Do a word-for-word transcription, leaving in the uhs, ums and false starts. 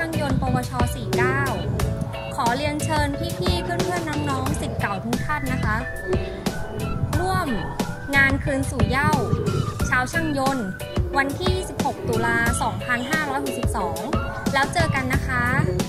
ช่างยนต์ปวช สี่สิบเก้า ขอเรียนเชิญพี่ๆเพื่อนๆน้องๆศิษย์เก่าทุกท่านนะคะร่วมงานคืนสู่เหย้าชาวช่างยนต์วันที่ยี่สิบหกตุลาสองพันห้าร้อยหกสิบสองแล้วเจอกันนะคะ